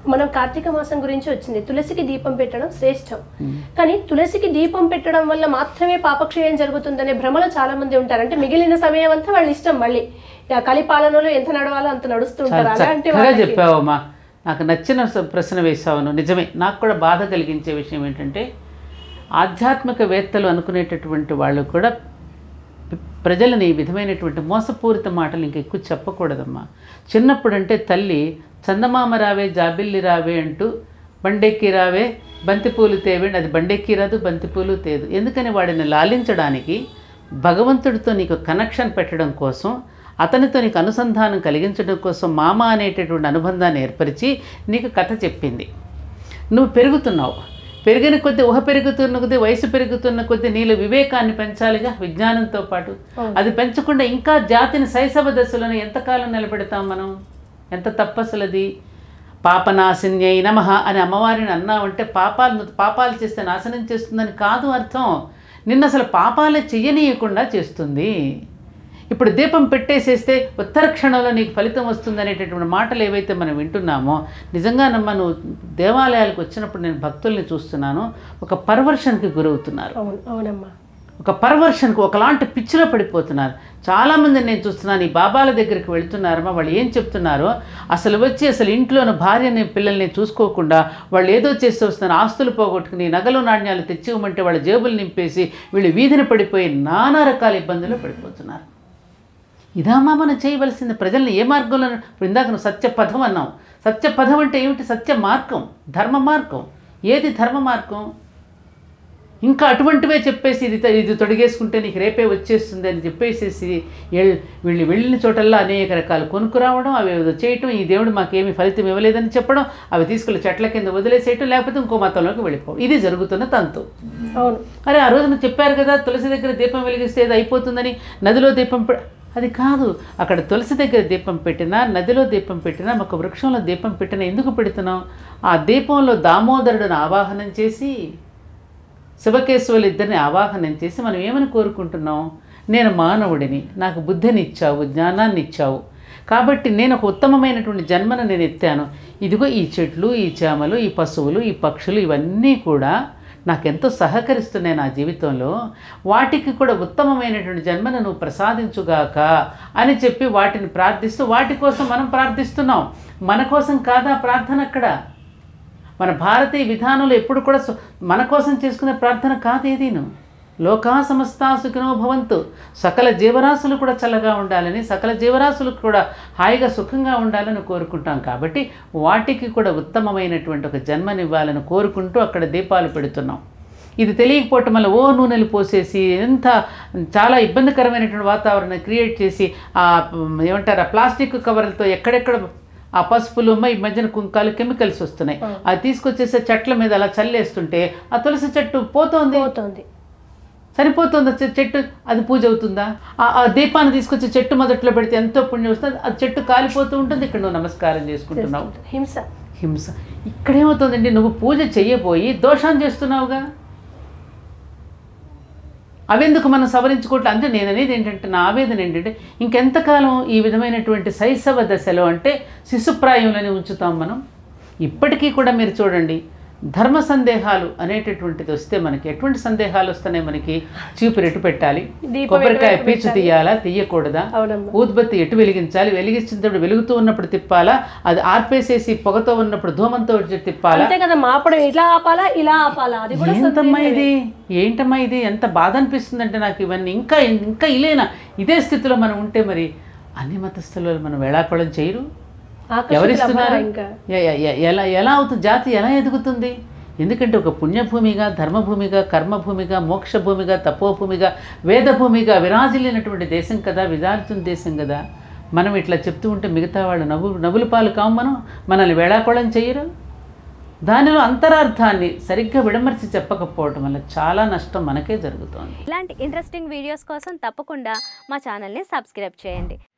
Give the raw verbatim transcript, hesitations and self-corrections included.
మనం కార్తీక మాసం గురించి వచ్చింది, తులసికి దీపం పెట్టడం శ్రేష్టం. కానీ తులసికి దీపం పెట్టడం వల్ల మాత్రమే పాపక్షయం జరుగుతుందనే భ్రమలో చాలా మంది ఉంటారు. అంటే మిగిలిన సమయం అంతా వాళ్ళ ఇష్టం, మళ్ళీ కలిపాలనలో ఎంత నడవాలో అంత నడుస్తుంటారు. అలాంటి చెప్పావమ్మా, నాకు నచ్చిన ప్రశ్న వేసావును. నిజమే, నాకు కూడా బాధ కలిగించే విషయం ఏంటంటే ఆధ్యాత్మికవేత్తలు అనుకునేటటువంటి వాళ్ళు కూడా ప్రజలని ఈ విధమైనటువంటి మోసపూరిత మాటలు ఇంక ఎక్కువ చెప్పకూడదమ్మా. చిన్నప్పుడు అంటే తల్లి చందమామ రావే జాబిల్లి రావే అంటూ బండెక్కి రావే బంతిపూలు తేవే, అది బండెక్కి రాదు బంతిపూలు తేదు. ఎందుకని వాడిని లాలించడానికి, భగవంతుడితో నీకు కనెక్షన్ పెట్టడం కోసం, అతనితో నీకు అనుసంధానం కలిగించడం కోసం మామ అనేటటువంటి అనుబంధాన్ని ఏర్పరిచి నీకు కథ చెప్పింది. నువ్వు పెరుగుతున్నావు, పెరిగిన కొద్దీ ఊహ పెరుగుతున్న కొద్దీ, వయసు పెరుగుతున్న కొద్దీ నీలో వివేకాన్ని పెంచాలిగా విజ్ఞానంతో పాటు. అది పెంచకుండా ఇంకా జాతిని శైశవ దశలోనే ఎంతకాలం నిలబెడతాం మనం? ఎంత తప్పసలు అది. పాపనాశిన్యై నమః అని అమ్మవారిని అన్నావంటే పాపాలు పాపాలు చేస్తే నాశనం చేస్తుందని కాదు అర్థం, నిన్ను అసలు పాపాలే చెయ్యనీయకుండా చేస్తుంది. ఇప్పుడు దీపం పెట్టేసేస్తే ఉత్తర క్షణంలో నీకు ఫలితం వస్తుంది అనేటటువంటి మాటలు ఏవైతే మనం వింటున్నామో, నిజంగానమ్మ నువ్వు దేవాలయాలకు వచ్చినప్పుడు నేను భక్తుల్ని చూస్తున్నాను, ఒక పర్వర్షన్కి గురవుతున్నారు. అవునమ్మా, ఒక పర్వర్షన్కి ఒకలాంటి పిచ్చిలో పడిపోతున్నారు. చాలామందిని నేను చూస్తున్నాను, ఈ బాబాల దగ్గరికి వెళుతున్నారమ్మా, వాళ్ళు ఏం చెప్తున్నారో అసలు వచ్చి అసలు ఇంట్లోని భార్యని పిల్లల్ని చూసుకోకుండా వాళ్ళు ఏదో చేసి వస్తున్నారు, ఆస్తులు పోగొట్టుకుని నగలు నాణ్యాలు తెచ్చివ్వమంటే వాళ్ళ జేబులు నింపేసి వీళ్ళు వీధిని పడిపోయి నానా రకాల ఇబ్బందులు పడిపోతున్నారు. ఇదామా మనం చేయవలసింది? ప్రజల్ని ఏ మార్గంలో, ఇప్పుడు ఇందాక నువ్వు సత్యపథం అన్నావు. సత్యపథం అంటే ఏమిటి? సత్య మార్గం, ధర్మ మార్గం. ఏది ధర్మ మార్గం? ఇంకా అటువంటివే చెప్పేసి ఇది ఇది తొడిగేసుకుంటే నీకు రేపే వచ్చేస్తుంది అని చెప్పేసేసి వీళ్ళు వెళ్ళిన చోటల్లా అనేక రకాలు కొనుక్కు రావడం, అవి చేయటం, ఈ దేవుడు మాకేమీ ఫలితం ఇవ్వలేదని చెప్పడం, అవి తీసుకెళ్ళి చెట్ల కింద వదిలేసేయటం, లేకపోతే ఇంకో మతంలోకి వెళ్ళిపోవడం, ఇది జరుగుతున్న తంతు. అవును. అరే ఆ రోజున చెప్పారు కదా తులసి దగ్గర దీపం వెలిగిస్తే ఇది అయిపోతుందని, నదిలో దీపం, అది కాదు. అక్కడ తులసి దగ్గర దీపం పెట్టినా, నదిలో దీపం పెట్టినా, ఒక వృక్షంలో దీపం పెట్టినా ఎందుకు పెడుతున్నాం? ఆ దీపంలో దామోదరుడిని ఆవాహనం చేసి, శివకేశవులు ఇద్దరిని ఆవాహనం చేసి మనం ఏమని కోరుకుంటున్నాం? నేను మానవుడిని, నాకు బుద్ధిని ఇచ్చావు, జ్ఞానాన్ని ఇచ్చావు, కాబట్టి నేను ఒక ఉత్తమమైనటువంటి జన్మను నేను ఎత్తాను. ఇదిగో ఈ చెట్లు, ఈ చేమలు, ఈ పశువులు, ఈ పక్షులు ఇవన్నీ కూడా నాకెంతో సహకరిస్తున్నాయి నా జీవితంలో, వాటికి కూడా ఉత్తమమైనటువంటి జన్మను నువ్వు ప్రసాదించుగాక అని చెప్పి వాటిని ప్రార్థిస్తూ, వాటి కోసం మనం ప్రార్థిస్తున్నాం. మన కోసం కాదా ప్రార్థన? అక్కడ మన భారతీయ విధానంలో ఎప్పుడు కూడా మన కోసం చేసుకునే ప్రార్థన కాదు ఏదీను. లోకా సమస్తా సుఖినో భవంతు, సకల జీవరాశులు కూడా చల్లగా ఉండాలని, సకల జీవరాశులకు కూడా హాయిగా సుఖంగా ఉండాలని కోరుకుంటాం. కాబట్టి వాటికి కూడా ఉత్తమమైనటువంటి ఒక జన్మనివ్వాలని కోరుకుంటూ అక్కడ దీపాలు పెడుతున్నాం. ఇది తెలియకపోవటం వల్ల ఓ నూనెలు పోసేసి ఎంత చాలా ఇబ్బందికరమైనటువంటి వాతావరణం క్రియేట్ చేసి, ఆ ఏమంటారు ఆ ప్లాస్టిక్ కవర్లతో ఎక్కడెక్కడ ఆ పసుపులు ఈ మధ్యన కుంకాలు కెమికల్స్ వస్తున్నాయి, అది తీసుకొచ్చేసే చెట్ల మీద అలా చల్లేస్తుంటే ఆ తులసి చెట్టు పోతోంది పోతుంది సరిపోతుందా చెట్టు? అది పూజ అవుతుందా? ఆ దీపాన్ని తీసుకొచ్చి చెట్టు మొదట్లో పెడితే ఎంతో పుణ్యం వస్తుంది, అది చెట్టు కాలిపోతూ ఉంటుంది, ఇక్కడ నువ్వు నమస్కారం చేసుకుంటున్నావు. హింస హింస ఇక్కడేమవుతుందండి? నువ్వు పూజ చెయ్యబోయి దోషాన్ని చేస్తున్నావుగా. అవెందుకు మనం సవరించుకోవట్లే? అంటే నేను అనేది ఏంటంటే, నా ఆవేదన ఏంటంటే, ఇంకెంతకాలం ఈ విధమైనటువంటి శైశవ దశలో అంటే శిశుప్రాయంలోనే ఉంచుతాం మనం. ఇప్పటికీ కూడా మీరు చూడండి, ధర్మ సందేహాలు అనేటటువంటిది వస్తే మనకి ఎటువంటి సందేహాలు వస్తున్నాయి? మనకి చీపురు ఎటు పెట్టాలి, కొబ్బరికాయ పీచు తీయాలా తీయకూడదా, ఊద్బత్తి ఎటు వెలిగించాలి, వెలిగించినప్పుడు వెలుగుతూ ఉన్నప్పుడు తిప్పాలా, అది ఆర్పేసేసి పొగతో ఉన్నప్పుడు ధూమంతో తిప్పాలా, ఏంటమ్మా ఇది? ఏంటమ్మా ఇది? ఎంత బాధ అనిపిస్తుందంటే నాకు ఇవన్నీ. ఇంకా ఇంకా ఇలేనా ఇదే స్థితిలో మనం ఉంటే మరి అన్ని మతస్థులు మనం వేళాకోళం చేయరు? ఎవరిస్తున్నారు? ఎలా ఎలా అవుతుంది? జాతి ఎలా ఎదుగుతుంది? ఎందుకంటే ఒక పుణ్యభూమిగా, ధర్మభూమిగా, కర్మభూమిగా, మోక్షభూమిగా, తపోభూమిగా, వేదభూమిగా విరాజిల్లినటువంటి దేశం కదా, విరాజుతున్న దేశం కదా. మనం ఇట్లా చెప్తూ ఉంటే మిగతా వాళ్ళు నవ్వు నవ్వుల పాలు కావు, మనం మనల్ని వేళాకోళం చేయరు. దానిలో అంతరార్థాన్ని సరిగ్గా విడమర్చి చెప్పకపోవడం వల్ల చాలా నష్టం మనకే జరుగుతోంది. ఇలాంటి ఇంట్రెస్టింగ్ వీడియోస్ కోసం తప్పకుండా మా ఛానల్ని సబ్స్క్రైబ్ చేయండి.